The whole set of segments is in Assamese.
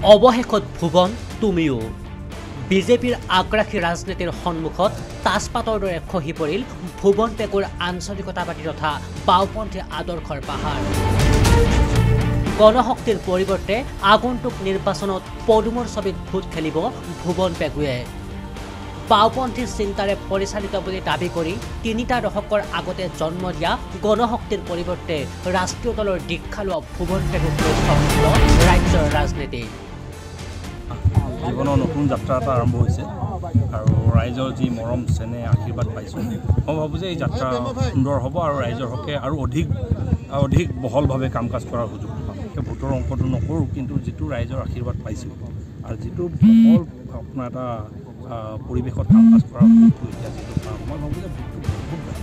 অৱশেষত ভুৱন তুমিও বিজেপিৰ আগ্ৰাসী ৰাজনীতিৰ সন্মুখত তাজপাতৰ দৰে খহি পৰিল ভুৱন পেগুৰ আঞ্চলিকতাবাদী তথা বাওপন্থী আদৰ্শৰ পাহাৰ। গণশক্তিৰ পৰিৱৰ্তে আগন্তুক নিৰ্বাচনত পদুমৰ ছবিত ভোট খেলিব ভুৱন পেগুৱে। বাওপন্থী চিন্তাৰে পৰিচালিত বুলি দাবী কৰি ৩টা দশকৰ আগতে জন্ম দিয়া গণশক্তিৰ পৰিৱৰ্তে ৰাষ্ট্ৰীয় দলৰ দীক্ষা লোৱা ভুৱন পেগুক লৈ চৰ্চিত ৰাজ্যৰ ৰাজনীতি। জীৱনৰ নতুন যাত্ৰা এটা আৰম্ভ হৈছে আৰু ৰাইজৰ যি মৰম চেনেহ আশীৰ্বাদ পাইছোঁ, মই ভাবোঁ যে এই যাত্ৰা সুন্দৰ হ'ব আৰু ৰাইজৰ হকে আৰু অধিক বহলভাৱে কাম কাজ কৰাৰ সুযোগ পাম। ভোটৰ অংকটো নকৰোঁ, কিন্তু যিটো ৰাইজৰ আশীৰ্বাদ পাইছোঁ আৰু যিটো বহল আপোনাৰ এটা পৰিৱেশত কাম কাজ কৰাৰ সুযোগটো এতিয়া যিটো পাম, মই ভাবোঁ যে ভোটটো বহুত বেয়া।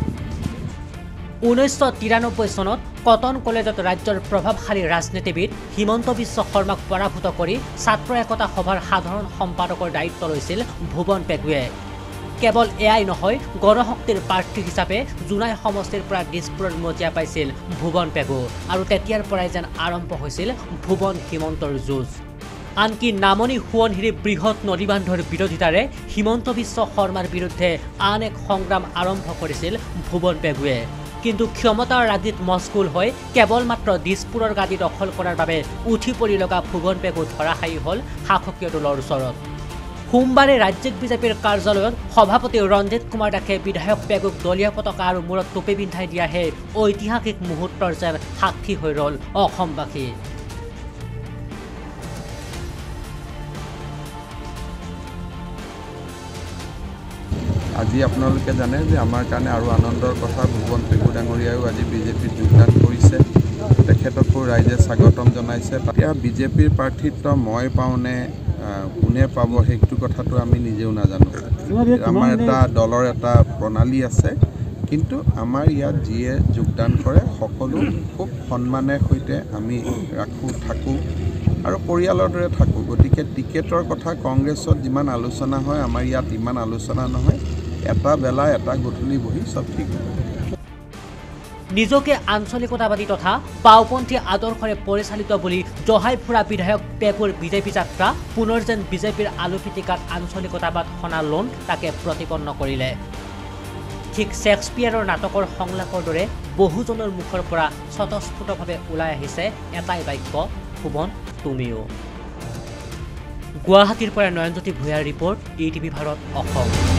1993 চনত কটন কলেজত ৰাজ্যৰ প্ৰভাৱশালী ৰাজনীতিবিদ হিমন্ত বিশ্ব শৰ্মাক পৰাভূত কৰি ছাত্ৰ একতা সভাৰ সাধাৰণ সম্পাদকৰ দায়িত্ব লৈছিল ভুৱন পেগুৱে। কেৱল এয়াই নহয়, গণশক্তিৰ প্ৰাৰ্থী হিচাপে জোনাই সমষ্টিৰ পৰা দিছপুৰত মজিয়া পাইছিল ভুৱন পেগু আৰু তেতিয়াৰ পৰাই যেন আৰম্ভ হৈছিল ভুৱন হিমন্তৰ যুঁজ। আনকি নামনি সোৱণশিৰি বৃহৎ নদীবান্ধৰ বিৰোধিতাৰে হিমন্ত বিশ্ব শৰ্মাৰ বিৰুদ্ধে আন এক সংগ্ৰাম আৰম্ভ কৰিছিল ভুৱন পেগুৱে। কিন্তু ক্ষমতাৰ ৰাজনীতিত মচগুল হৈ কেৱল মাত্ৰ দিছপুৰৰ গাদী দখল কৰাৰ বাবে উঠি পৰি লগা ভুৱন পেগু ধৰাশায়ী হ'ল শাসকীয় দলৰ ওচৰত। সোমবাৰে ৰাজ্যিক বিজেপিৰ কাৰ্যালয়ত সভাপতি ৰঞ্জিত কুমাৰ দাসে বিধায়ক পেগুক দলীয় পতাকা আৰু মূৰত টুপি পিন্ধাই দিয়াহে ঐতিহাসিক মুহূৰ্তৰ যেন সাক্ষী হৈ ৰ'ল অসমবাসী। আজি আপোনালোকে জানে যে আমাৰ কাৰণে আৰু আনন্দৰ কথা, ভুৱন পেগু ডাঙৰীয়াও আজি বিজেপিত যোগদান কৰিছে। তেখেতকো ৰাইজে স্বাগতম জনাইছে। এতিয়া বিজেপিৰ প্ৰাৰ্থিত্ব মই পাওঁনে কোনে পাব সেইটো কথাটো আমি নিজেও নাজানো। আমাৰ এটা দলৰ এটা প্ৰণালী আছে, কিন্তু আমাৰ ইয়াত যিয়ে যোগদান কৰে সকলো খুব সন্মানেৰে সৈতে আমি থাকোঁ আৰু পৰিয়ালৰ দৰে থাকোঁ। গতিকে টিকেটৰ কথা কংগ্ৰেছত যিমান আলোচনা হয়, আমাৰ ইয়াত ইমান আলোচনা নহয়। এটা বেলা এটা গধূলি বহি চব ঠিক হ'ব। নিজকে আঞ্চলিকতাবাদী তথা বাওপন্থী আদৰ্শৰে পৰিচালিত বুলি জহাই ফুৰা বিধায়ক পেগুৰ বিজেপি যাত্ৰা পুনৰ যেন বিজেপিৰ আলু পিটিকাত আঞ্চলিকতাবাদ সনা লোন তাকে প্ৰতিপন্ন কৰিলে। ঠিক শ্বেক্সপিয়াৰৰ নাটকৰ সংলাপৰ দৰে বহুজনৰ মুখৰ পৰা স্বতঃস্ফূৰ্তভাৱে ওলাই আহিছে এটাই বাক্য, ভুৱন তুমিও। গুৱাহাটীৰ পৰা নয়নজ্যোতি ভূঞাৰ ৰিপৰ্ট, ETV ভাৰত অসম।